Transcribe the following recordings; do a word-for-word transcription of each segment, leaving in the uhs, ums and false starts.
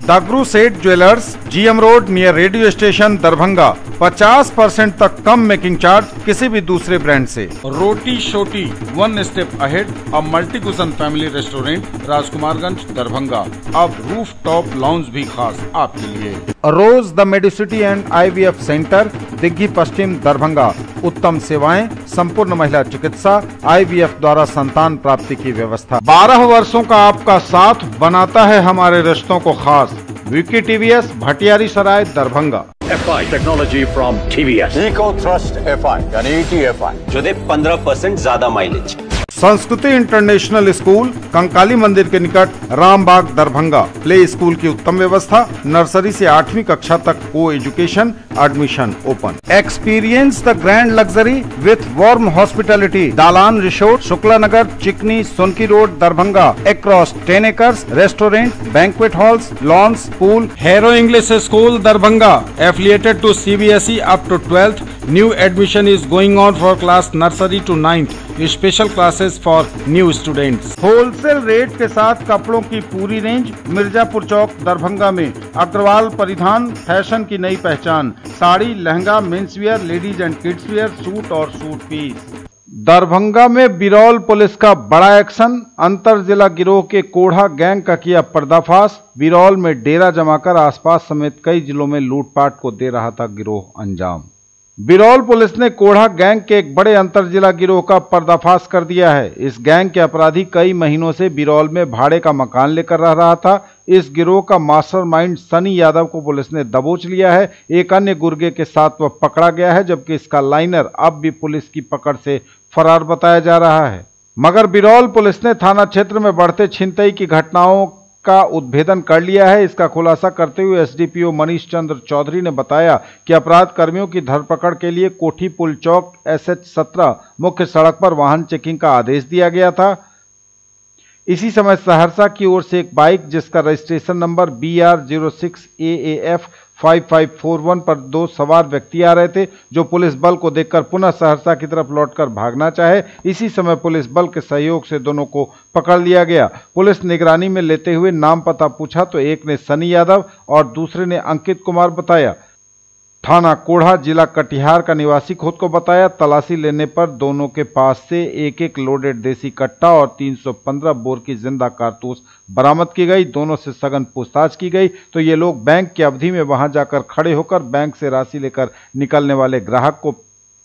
दागरू Seth jewellers, GM road near radio station Darbhanga. पचास percent तक कम making charge किसी भी दूसरे ब्रांड से। Roti Shoti one step ahead, a multi cuisine family restaurant, Rajkumarganj Darbhanga. अब रूफ टॉप लाउंज भी खास आपके लिए। Rose the medicity and IVF centre, Digghi Paschim Darbhanga. उत्तम सेवाएं, संपूर्ण महिला चिकित्सा, आईवीएफ द्वारा संतान प्राप्ति की व्यवस्था। बारह वर्षों का आपका साथ बनाता है हमारे रिश्तों को खास। Vicky TVS, Bhatiyari Sarai Darbhanga. F I technology from TVS, eco thrust F I यानी ई टी एफ आई जो दे पंद्रह परसेंट ज्यादा माइलेज। संस्कृति इंटरनेशनल स्कूल, कंकाली मंदिर के निकट, रामबाग दरभंगा। प्ले स्कूल की उत्तम व्यवस्था, नर्सरी से आठवीं कक्षा तक को education, admission open. Experience the grand luxury with warm hospitality. Dalan resort, Shukla Nagar, Chikni, Sonki road Darbhanga. Across ten acres, restaurant, banquet halls, lawns, pool. Hero English school Darbhanga, affiliated to CBSE up to twelfth. New admission is going on for class nursery to ninth. Special classes for new students. Wholesale rate के साथ कपड़ों की पूरी range, Mirzapur चौक दरभंगा में। अग्रवाल परिधान, fashion की नई पहचान। Sari, lehenga, men's wear, ladies and kids wear, suit और सूट पीस। दरभंगा में बिरौल पुलिस का बड़ा एक्शन। अंतर जिला गिरोह के कोढ़ा गैंग का किया पर्दाफाश। बिरौल में डेरा जमाकर आसपास समेत कई जिलों में लूटपाट को दे रहा था गिरोह अंजाम। बिरौल पुलिस ने कोढ़ा गैंग के एक बड़े अंतर जिला गिरोह का पर्दाफाश कर दिया है। इस गैंग के अपराधी कई महीनों से बिरौल में भाड़े का मकान लेकर रह रहा था। इस गिरोह का मास्टरमाइंड सनी यादव को पुलिस ने दबोच लिया है। एक अन्य गुर्गे के साथ वह पकड़ा गया है, जबकि इसका लाइनर अब भी पुलिस की पकड़ से फरार बताया जा रहा है। मगर बिरौल पुलिस ने थाना क्षेत्र में बढ़ते छिनतई की घटनाओं का उद्भेदन कर लिया है। इसका खुलासा करते हुए एसडीपीओ मनीष चंद्र चौधरी ने बताया कि अपराध कर्मियों की धरपकड़ के लिए कोठी पुल चौक एसएच सत्रह मुख्य सड़क पर वाहन चेकिंग का आदेश दिया गया था। इसी समय सहरसा की ओर से एक बाइक जिसका registration number B R zero six A A F five five four one पर दो सवार व्यक्ति आ रहे थे, जो पुलिस बल को देखकर पुनः सहरसा की तरफ लौटकर भागना चाहे। इसी समय पुलिस बल के सहयोग से दोनों को पकड़ लिया गया। पुलिस निगरानी में लेते हुए नाम पता पूछा तो एक ने सनी यादव और दूसरे ने अंकित कुमार बताया। थाना कोढ़ा, जिला कटिहार का निवासी खुद को बताया। तलाशी लेने पर दोनों के पास से एक एक लोडेड देसी कट्टा और तीन सौ पंद्रह बोर की जिंदा कारतूस बरामद की गई। दोनों से सघन पूछताछ की गई तो ये लोग बैंक की अवधि में वहां जाकर खड़े होकर बैंक से राशि लेकर निकलने वाले ग्राहक को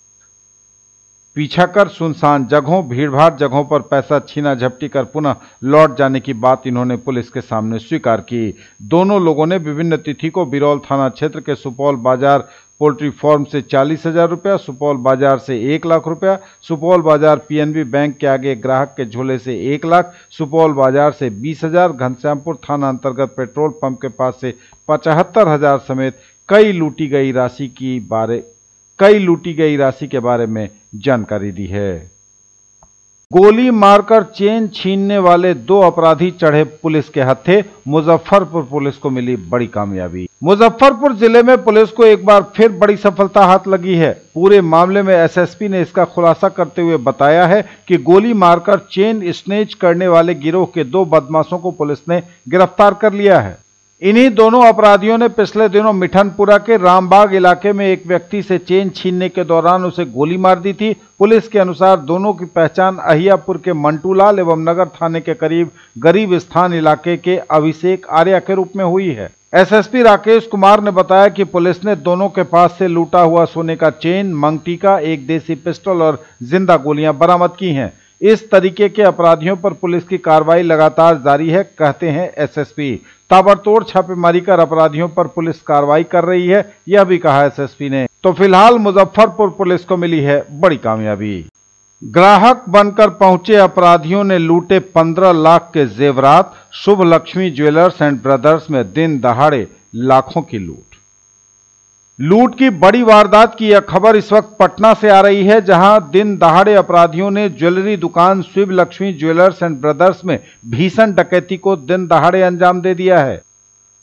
पीछा कर सुनसान जगहों, भीड़भाड़ जगहों पर पैसा छीना झपटी कर पुनः लौट जाने की बात इन्होंने पुलिस के सामने स्वीकार की। दोनों लोगों ने विभिन्न तिथि को बिरौल थाना क्षेत्र के सुपौल बाजार पोल्ट्री फार्म से चालीस हजार रुपया, सुपौल बाजार से एक लाख रुपया, सुपौल बाजार पीएनबी बैंक के आगे ग्राहक के झोले से एक लाख, सुपौल बाजार से बीस हजार, घनश्यामपुर थाना अंतर्गत पेट्रोल पंप के पास से पचहत्तर हजार समेत कई लूटी गई राशि की बारे कई लूटी गई राशि के बारे में जानकारी दी है। गोली मारकर चेन छीनने वाले दो अपराधी चढ़े पुलिस के हत्थे। मुजफ्फरपुर पुलिस को मिली बड़ी कामयाबी। मुजफ्फरपुर जिले में पुलिस को एक बार फिर बड़ी सफलता हाथ लगी है। पूरे मामले में एसएसपी ने इसका खुलासा करते हुए बताया है कि गोली मारकर चेन स्नेच करने वाले गिरोह के दो बदमाशों को पुलिस ने गिरफ्तार कर लिया है। इन्हीं दोनों अपराधियों ने पिछले दिनों मिठनपुरा के रामबाग इलाके में एक व्यक्ति से चेन छीनने के दौरान उसे गोली मार दी थी। पुलिस के अनुसार दोनों की पहचान अहियापुर के मंटूलाल एवं नगर थाने के करीब गरीब स्थान इलाके के अभिषेक आर्या के रूप में हुई है। एसएसपी राकेश कुमार ने बताया कि पुलिस ने दोनों के पास से लूटा हुआ सोने का चेन, मंगटीका, एक देसी पिस्टल और जिंदा गोलियां बरामद की हैं। इस तरीके के अपराधियों पर पुलिस की कार्रवाई लगातार जारी है, कहते हैं एसएसपी। ताबड़तोड़ छापेमारी कर अपराधियों पर पुलिस कार्रवाई कर रही है, यह भी कहा एसएसपी ने। तो फिलहाल मुजफ्फरपुर पुलिस को मिली है बड़ी कामयाबी। ग्राहक बनकर पहुंचे अपराधियों ने लूटे पंद्रह लाख के जेवरात। Shubh Lakshmi jewellers and brothers में दिन दहाड़े लाखों की लूट। लूट की बड़ी वारदात की यह खबर इस वक्त पटना से आ रही है, जहां दिन दहाड़े अपराधियों ने ज्वेलरी दुकान Shubh Lakshmi jewellers and brothers में भीषण डकैती को दिन दहाड़े अंजाम दे दिया है।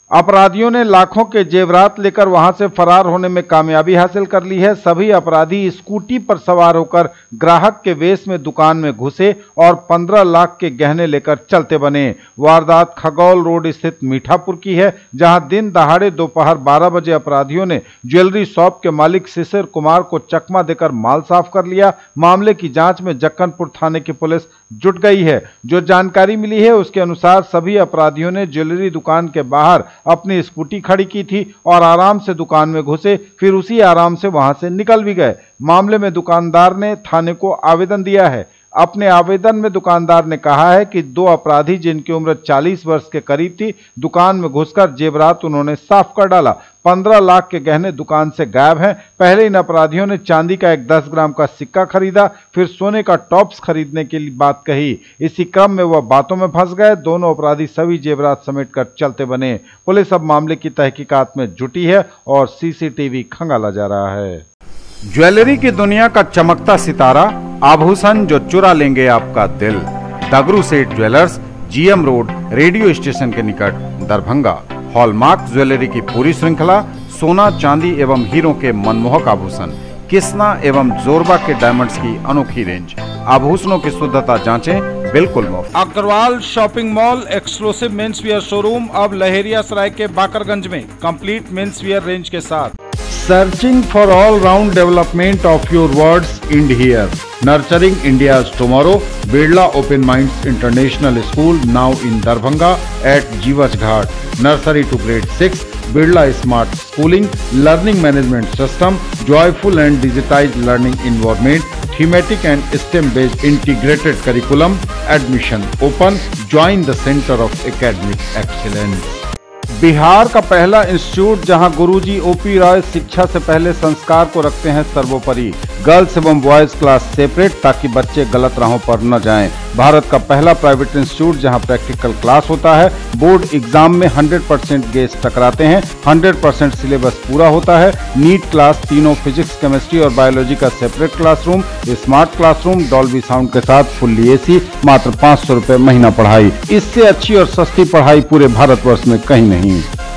अपराधियों ने लाखों के जेवरात लेकर वहां से फरार होने में कामयाबी हासिल कर ली है। सभी अपराधी स्कूटी पर सवार होकर ग्राहक के वेश में दुकान में घुसे और पंद्रह लाख के गहने लेकर चलते बने। वारदात खगौल रोड स्थित मीठापुर की है, जहां दिन दहाड़े दोपहर बारह बजे अपराधियों ने ज्वेलरी शॉप के मालिक शिशिर कुमार को चकमा देकर माल साफ कर लिया। मामले की जांच में जक्कनपुर थाने की पुलिस जुट गई है। जो जानकारी मिली है उसके अनुसार सभी अपराधियों ने ज्वेलरी दुकान के बाहर अपनी स्कूटी खड़ी की थी और आराम से दुकान में घुसे, फिर उसी आराम से वहां से निकल भी गए। मामले में दुकानदार ने थाने को आवेदन दिया है। अपने आवेदन में दुकानदार ने कहा है कि दो अपराधी जिनकी उम्र चालीस वर्ष के करीब थी, दुकान में घुसकर जेवरात उन्होंने साफ कर डाला। पंद्रह लाख के गहने दुकान से गायब हैं। पहले इन अपराधियों ने चांदी का एक दस ग्राम का सिक्का खरीदा, फिर सोने का टॉप्स खरीदने की बात कही। इसी क्रम में वह बातों में फंस गए। दोनों अपराधी सभी जेवरात समेट कर चलते बने। पुलिस अब मामले की तहकीकात में जुटी है और सीसीटीवी खंगाला जा रहा है। ज्वेलरी की दुनिया का चमकता सितारा, आभूषण जो चुरा लेंगे आपका दिल। Dagru Seth jewellers, GM road, radio station के निकट, दरभंगा। हॉलमार्क ज्वेलरी की पूरी श्रृंखला, सोना चांदी एवं हीरों के मनमोहक आभूषण, किस्ना एवं जोरबा के डायमंड्स की अनोखी रेंज। आभूषणों की शुद्धता जांचें, बिल्कुल मुफ्त। Agrawal shopping mall exclusive men's wear showroom अब लहेरिया सराय के बाकरगंज में कंप्लीट मेंस वियर रेंज के साथ। Searching for all-round development of your words end here. Nurturing India's tomorrow. Birla Open Minds International School now in Darbhanga at Jiwaj Ghat. Nursery to grade six. Birla Smart Schooling. Learning Management System. Joyful and digitized learning environment. Thematic and STEM-based integrated curriculum. Admission open. Join the Center of Academic Excellence. Bihar का पहला institute जहां गुरुजी OP Roy शिक्षा से पहले संस्कार को रखते हैं सर्वोपरि। गर्ल्स एवं बॉयज क्लास सेपरेट ताकि बच्चे गलत राहों पर न जाएं। भारत का पहला प्राइवेट इंस्टीट्यूट जहां प्रैक्टिकल क्लास होता है। बोर्ड एग्जाम में सौ परसेंट गेस टकराते हैं। सौ परसेंट सिलेबस पूरा होता है। नीट क्लास, तीनों फिजिक्स, केमिस्ट्री और बायोलॉजी का separate classroom, smart classroom, Dolby sound के साथ फुल्ली एसी, मात्र पाँच सौ रुपए महीना पढ़ाई। इससे अच्छी और सस्ती पढ़ाई पूरे भारतवर्ष में कहीं नहीं।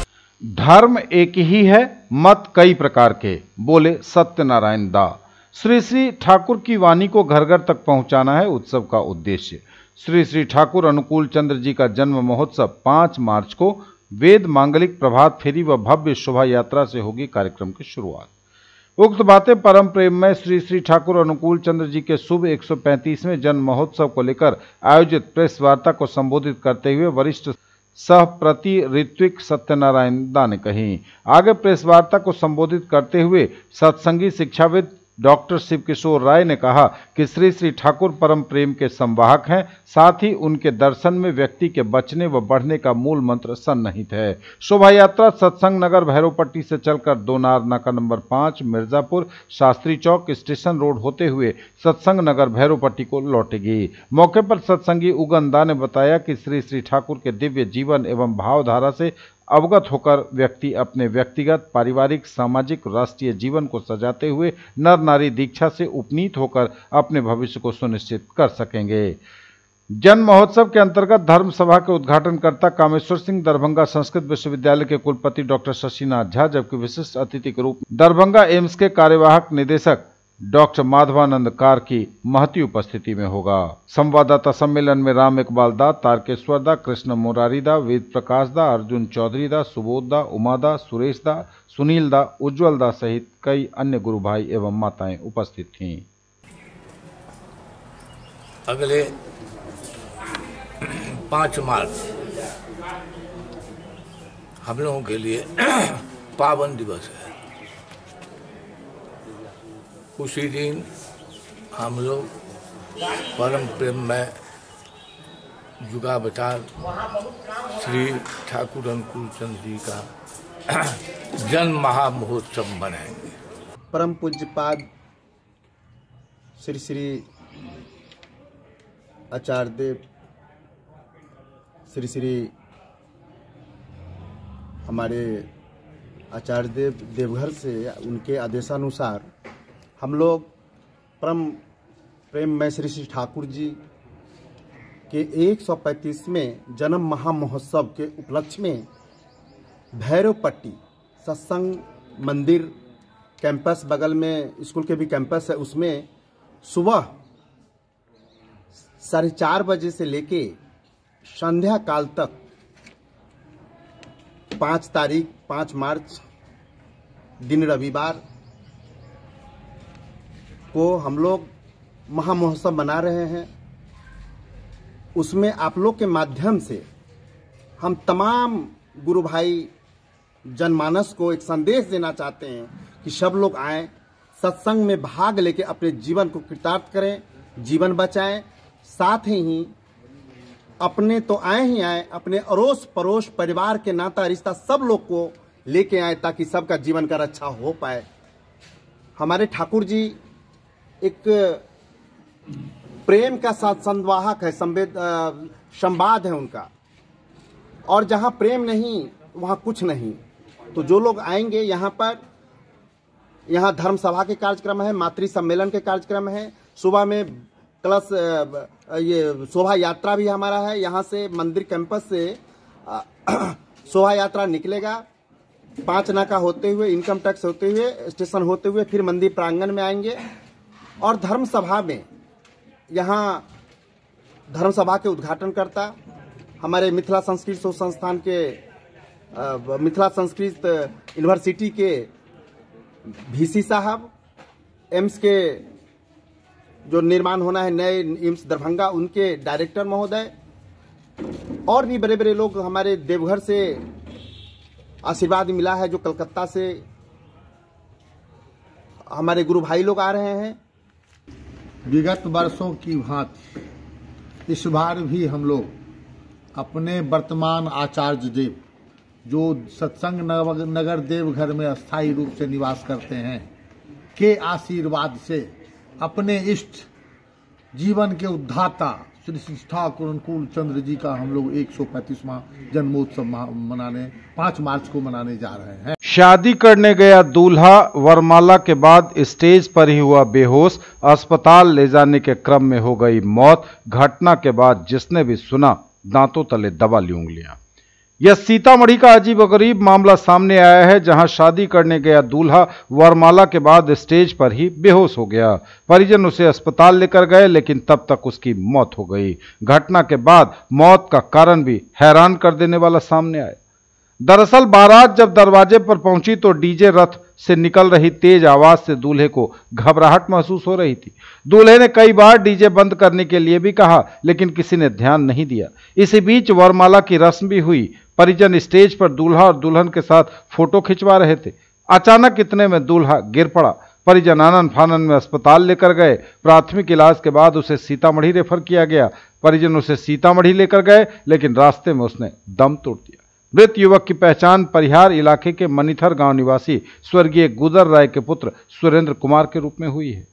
धर्म एक ही है, मत कई प्रकार के, बोले सत्यनारायण दा। श्री श्री ठाकुर की वाणी को घर घर तक पहुंचाना है उत्सव का उद्देश्य। श्री श्री ठाकुर अनुकूल चंद्र जी का जन्म महोत्सव पाँच मार्च को वेद मांगलिक प्रभात फेरी व भव्य शोभा यात्रा से होगी कार्यक्रम की शुरुआत। उक्त बातें परम प्रेम में श्री श्री ठाकुर अनुकूल चंद्र जी के शुभ एक सौ पैंतीसवें जन्म महोत्सव को लेकर आयोजित प्रेस वार्ता को संबोधित करते हुए वरिष्ठ सह प्रति ऋत्विक सत्यनारायण दा ने कही। आगे प्रेस वार्ता को संबोधित करते हुए सत्संगी शिक्षाविद डॉक्टर शिवकिशोर राय ने कहा कि श्री श्री ठाकुर परम प्रेम के संवाहक हैं। साथ ही उनके दर्शन में व्यक्ति के बचने व बढ़ने का मूल मंत्र सन्निहित है। शोभा यात्रा सत्संग नगर भैरवपट्टी से चलकर दोनार नाका नंबर पाँच, मिर्जापुर, शास्त्री चौक, स्टेशन रोड होते हुए सत्संग नगर भैरवपट्टी को लौटेगी। मौके पर सत्संगी उगनदा ने बताया कि श्री श्री ठाकुर के दिव्य जीवन एवं भावधारा से अवगत होकर व्यक्ति अपने व्यक्तिगत, पारिवारिक, सामाजिक, राष्ट्रीय जीवन को सजाते हुए नर नारी दीक्षा से उपनीत होकर अपने भविष्य को सुनिश्चित कर सकेंगे। जन्म महोत्सव के अंतर्गत धर्म सभा के उद्घाटनकर्ता कामेश्वर सिंह, दरभंगा संस्कृत विश्वविद्यालय के कुलपति डॉक्टर शशिनाथ झा, जबकि विशिष्ट अतिथि के रूप में दरभंगा एम्स के कार्यवाहक निदेशक डॉक्टर माधवानंद कार की महती उपस्थिति में होगा। संवाददाता सम्मेलन में राम इकबाल दा, तारकेश्वर दा, कृष्ण मुरारी दा, वेद प्रकाश दा, अर्जुन चौधरी दा, सुबोध दा, उमा दा, सुरेश दा, सुनील दा, उज्जवल दा सहित कई अन्य गुरु भाई एवं माताएं उपस्थित थीं। अगले पाँच मार्च हम लोगों के लिए पावन दिवस है। उसी दिन हम लोग परम प्रेम में जुगावतार श्री ठाकुर अनुकूल चंद्र जी का जन्म महामहोत्सव मनाएंगे। परम पूज्यपाद श्री श्री आचार्य देव, श्री श्री हमारे आचार्य देव देवघर से उनके आदेशानुसार हम लोग परम प्रेम में श्री श्री ठाकुर जी के एक सौ पैंतीसवें जन्म महामहोत्सव के उपलक्ष्य में भैरव पट्टी सत्संग मंदिर कैंपस, बगल में स्कूल के भी कैंपस है, उसमें सुबह साढ़े चार बजे से लेके संध्या काल तक पाँच तारीख पाँच मार्च दिन रविवार को हम लोग महामहोत्सव मना रहे हैं। उसमें आप लोग के माध्यम से हम तमाम गुरु भाई जनमानस को एक संदेश देना चाहते हैं कि सब लोग आएं, सत्संग में भाग लेके अपने जीवन को कृतार्थ करें, जीवन बचाएं। साथ ही अपने तो आए ही आए, अपने अड़ोस पड़ोस परिवार के नाता रिश्ता सब लोग को लेके आए ताकि सबका जीवन का रक्षा हो पाए। हमारे ठाकुर जी एक प्रेम का साथ संवाहक है, संवेद संवाद है उनका, और जहाँ प्रेम नहीं वहाँ कुछ नहीं। तो जो लोग आएंगे यहाँ पर, यहाँ धर्म सभा के कार्यक्रम है, मातृ सम्मेलन के कार्यक्रम है, सुबह में कलश ये शोभा यात्रा भी हमारा है। यहाँ से मंदिर कैंपस से शोभा यात्रा निकलेगा, पांच नाका होते हुए, इनकम टैक्स होते हुए, स्टेशन होते हुए फिर मंदिर प्रांगण में आएंगे। और धर्म सभा में यहाँ धर्म सभा के उद्घाटन करता हमारे मिथिला संस्कृत शोध संस्थान के आ, मिथिला संस्कृत यूनिवर्सिटी के वीसी साहब, एम्स के जो निर्माण होना है नए एम्स दरभंगा, उनके डायरेक्टर महोदय, और भी बड़े बड़े लोग हमारे देवघर से आशीर्वाद मिला है, जो कलकत्ता से हमारे गुरु भाई लोग आ रहे हैं। विगत वर्षों की भांति इस बार भी हम लोग अपने वर्तमान आचार्य देव जो सत्संग नगर देवघर में अस्थायी रूप से निवास करते हैं के आशीर्वाद से अपने इष्ट जीवन के उद्धाता श्री श्री ठाकुर अनुकूल चंद्र जी का हम लोग एक सौ पैंतीसवां जन्मोत्सव मनाने पाँच मार्च को मनाने जा रहे हैं। शादी करने गया दूल्हा वरमाला के बाद स्टेज पर ही हुआ बेहोश, अस्पताल ले जाने के क्रम में हो गई मौत। घटना के बाद जिसने भी सुना दांतों तले दबा ली उंगलियां। यह सीतामढ़ी का अजीबोगरीब मामला सामने आया है, जहां शादी करने गया दूल्हा वरमाला के बाद स्टेज पर ही बेहोश हो गया। परिजन उसे अस्पताल लेकर गए, लेकिन तब तक उसकी मौत हो गई। घटना के बाद मौत का कारण भी हैरान कर देने वाला सामने आया। दरअसल बारात जब दरवाजे पर पहुंची तो डीजे रथ से निकल रही तेज आवाज से दूल्हे को घबराहट महसूस हो रही थी। दूल्हे ने कई बार डीजे बंद करने के लिए भी कहा, लेकिन किसी ने ध्यान नहीं दिया। इसी बीच वरमाला की रस्म भी हुई। परिजन स्टेज पर दूल्हा और दुल्हन के साथ फोटो खिंचवा रहे थे। अचानक इतने में दूल्हा गिर पड़ा। परिजन आनन फानन में अस्पताल लेकर गए। प्राथमिक इलाज के बाद उसे सीतामढ़ी रेफर किया गया। परिजन उसे सीतामढ़ी लेकर गए, लेकिन रास्ते में उसने दम तोड़ दिया। मृत युवक की पहचान परिहार इलाके के मनीथर गांव निवासी स्वर्गीय गुदर राय के पुत्र सुरेंद्र कुमार के रूप में हुई है।